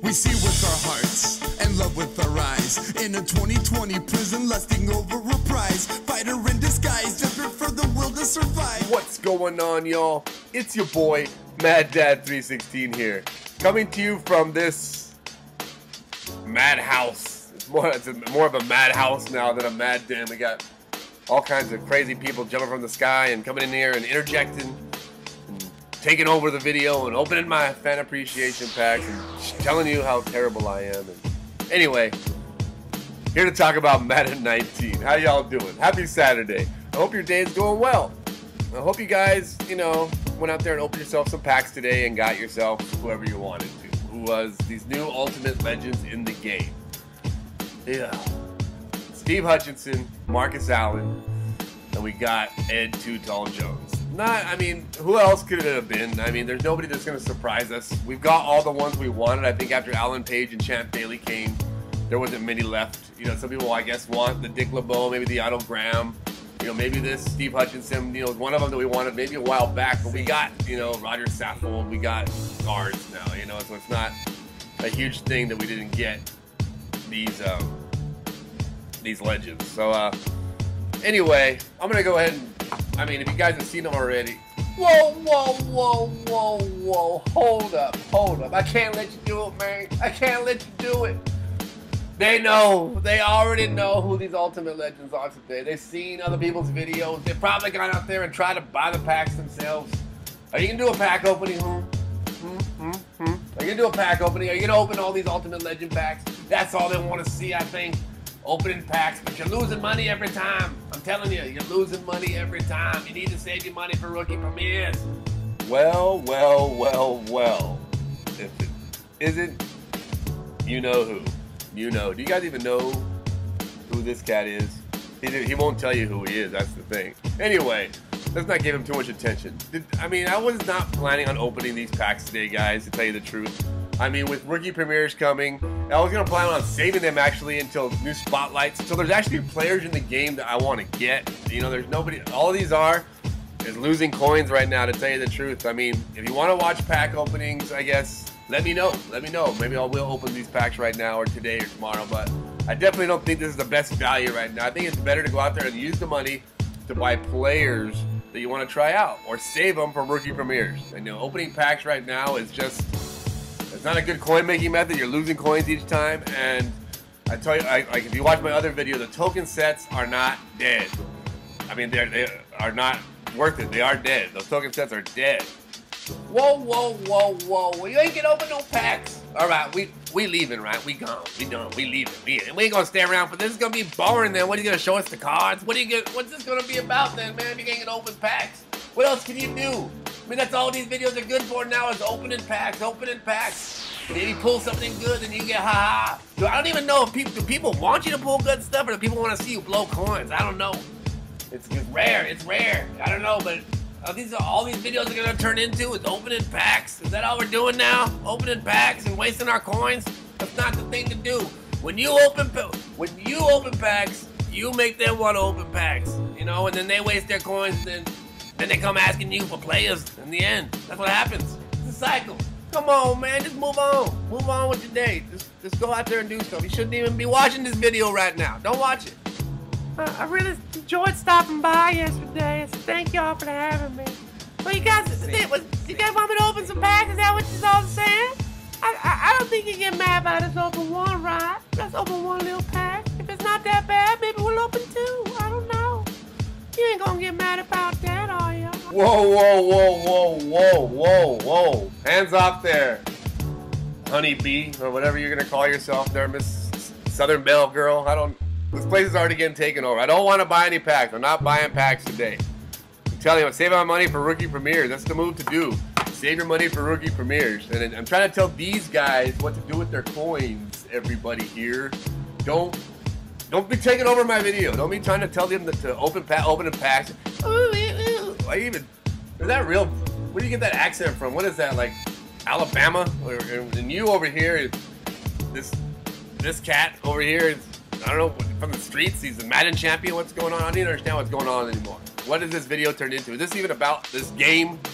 We see with our hearts and love with our eyes. In a 2020 prison, lusting over a prize. Fighter in disguise, desperate for the will to survive. What's going on, y'all? It's your boy, Mad Dad 316 here, coming to you from this madhouse. It's more of a madhouse now than a mad den. We got all kinds of crazy people jumping from the sky and coming in here and interjecting and taking over the video and opening my fan appreciation packs and telling you how terrible I am. And anyway, here to talk about Madden 19. How y'all doing? Happy Saturday. I hope your day is going well. I hope you guys, went out there and opened yourself some packs today and got yourself whoever you wanted to, who was these new Ultimate Legends in the game. Yeah. Steve Hutchinson, Marcus Allen, and we got Ed Too Tall Jones. Who else could it have been? There's nobody that's going to surprise us. We've got all the ones we wanted. I think after Alan Page and Champ Bailey came, there wasn't many left. Some people, I guess, want the Dick LeBeau, maybe the Otto Graham, maybe this Steve Hutchinson, one of them that we wanted maybe a while back, but we got, Roger Saffold, we got guards now, so it's not a huge thing that we didn't get these legends. So, anyway, I'm going to go ahead and, if you guys have seen them already, whoa, hold up, I can't let you do it, man, I can't let you do it. They already know who these Ultimate Legends are today. They've seen other people's videos, they've probably gone out there and tried to buy the packs themselves. Are you going to do a pack opening, Are you going to do a pack opening? Are you going to open all these Ultimate Legend packs? That's all they want to see, I think. Opening packs, but you're losing money every time. I'm telling you, you're losing money every time. You need to save your money for rookie premieres. Well. If it isn't, you know who. Do you guys even know who this cat is? He won't tell you who he is, that's the thing. Anyway, let's not give him too much attention. I was not planning on opening these packs today, guys, to tell you the truth. With rookie premieres coming, I was going to plan on saving them actually until new spotlights. So there's actually players in the game that I want to get. There's nobody, all these is losing coins right now, to tell you the truth. If you want to watch pack openings, I guess, let me know. Maybe I will open these packs right now or today or tomorrow, but I definitely don't think this is the best value right now. I think it's better to go out there and use the money to buy players that you want to try out or save them for rookie premieres. And opening packs right now is just, it's not a good coin making method. You're losing coins each time, and I tell you, if you watch my other video, the token sets are not dead. They are not worth it. They are dead. Those token sets are dead. Whoa. Well, you ain't gonna open no packs. All right, we leaving, right? We gone. We done. We leaving. We ain't gonna stay around for this. It's gonna be boring then. What are you gonna show us the cards? What's this gonna be about then, man? If you ain't gonna open packs, what else can you do? That's all these videos are good for now, is opening packs. Maybe pull something good and you get ha-ha. I don't even know if people want you to pull good stuff, or do people want to see you blow coins? I don't know. It's rare. I don't know, but all these videos are gonna turn into is opening packs. Is that all we're doing now? Opening packs and wasting our coins? That's not the thing to do. When you open packs, you make them want to open packs, and then they waste their coins, and then they come asking you for players in the end. That's what happens. It's a cycle. Come on, man, just move on. Move on with your day. Just go out there and do stuff. You shouldn't even be watching this video right now. Don't watch it. I really enjoyed stopping by yesterday, so thank y'all for having me. Well, you guys want me to open some packs? Is that what you're all saying? I don't think you get mad about us open one, right? Let's open one little pack. If it's not that bad, maybe we'll open two. I don't know. You ain't gonna get mad about that, are you? Whoa. Hands off there, honeybee, or whatever you're gonna call yourself there, Miss Southern Belle Girl. This place is already getting taken over. I don't want to buy any packs. I'm not buying packs today. I'm telling you, I'm saving my money for rookie premieres. That's the move to do. Save your money for rookie premieres. And I'm trying to tell these guys what to do with their coins, everybody here. Don't be taking over my video. Don't be trying to tell them to open packs. Is that real? Where do you get that accent from? What is that, like Alabama? And you over here, this cat over here is, I don't know, from the streets. He's the Madden champion. What's going on? I don't even understand what's going on anymore. What does this video turn into? Is this even about this game?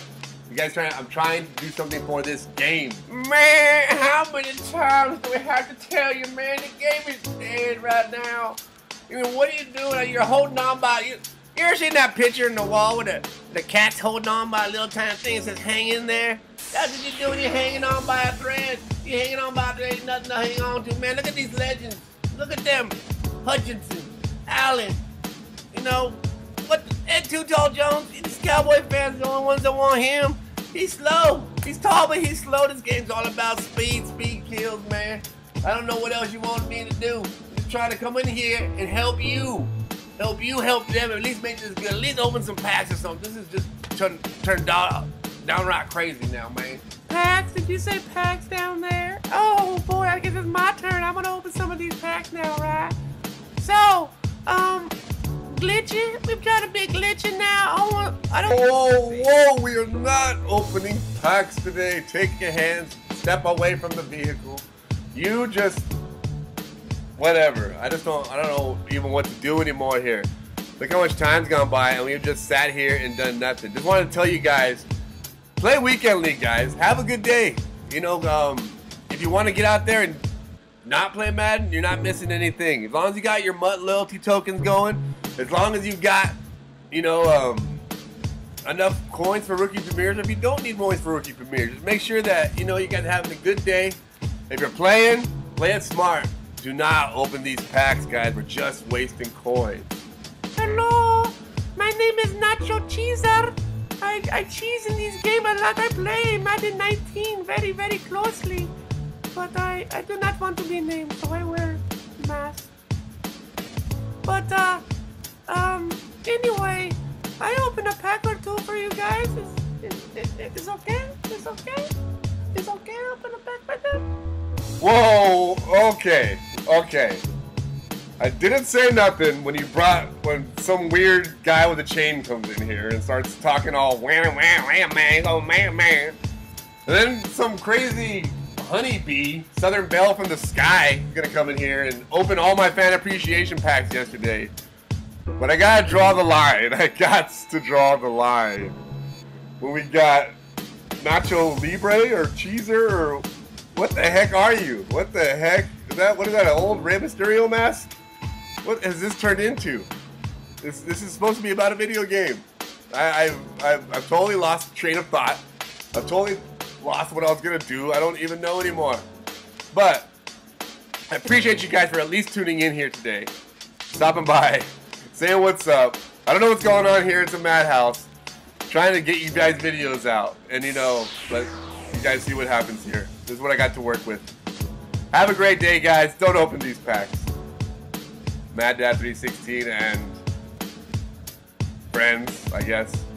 You guys trying? I'm trying to do something for this game. Man, how many times do we have to tell you, man? The game is dead right now. I mean, what are you doing? You're holding on by you. You ever seen that picture in the wall with the cat's holding on by a little tiny thing that says "hang in there"? That's what you do when you're hanging on by a thread. You're hanging on by a thread, nothing to hang on to, man. Look at these legends. Look at them. Hutchinson, Allen. You know what? Ed Too Tall Jones. These Cowboy fans are the only ones that want him. He's slow. He's tall, but he's slow. This game's all about speed. Speed kills, man. I don't know what else you want me to do. Just try to come in here and help you. Help you, help them. At least make this good. At least open some packs or something. This is just turned downright crazy now, man. Packs? Did you say packs down there? Oh boy, I guess it's my turn. I'm gonna open some of these packs now, right? So, glitching? We've got a big glitching now. Whoa, we are not opening packs today. Take your hands, step away from the vehicle. You just, whatever. I don't know even what to do anymore here. Look how much time's gone by and we've just sat here and done nothing. Just wanted to tell you guys, play Weekend League, guys. Have a good day. You know, if you want to get out there and not play Madden, you're not missing anything. As long as you got your MUT loyalty tokens going, as long as you've got, you know, enough coins for rookie premieres. If you don't need coins for rookie premieres, just make sure that, you know, you guys are having a good day. If you're playing, play it smart. Do not open these packs, guys. We're just wasting coins. Hello, my name is Nacho Cheeser. I cheese in this game a lot. I play Madden 19 very, very closely. But I do not want to be named, so I wear a mask. But, anyway, I open a pack or two for you guys. It's okay? It's okay? It's okay to open a pack for them? Whoa, okay. I didn't say nothing when some weird guy with a chain comes in here and starts talking all wham, man, oh man. And then some crazy honeybee, Southern Belle from the sky, is gonna come in here and open all my fan appreciation packs yesterday. But I gotta draw the line. I got to draw the line. When we got Nacho Libre or Cheeser or what the heck are you? What the heck? What is that, an old Rey Mysterio mask? What has this turned into? This is supposed to be about a video game. I've totally lost train of thought. I've totally lost what I was gonna do. I don't even know anymore. But I appreciate you guys for at least tuning in here today, stopping by, saying what's up. I don't know what's going on here. It's a madhouse. Trying to get you guys videos out, and you know, let you guys see what happens here. This is what I got to work with. Have a great day, guys. Don't open these packs. Mad Dad 316 and friends, I guess.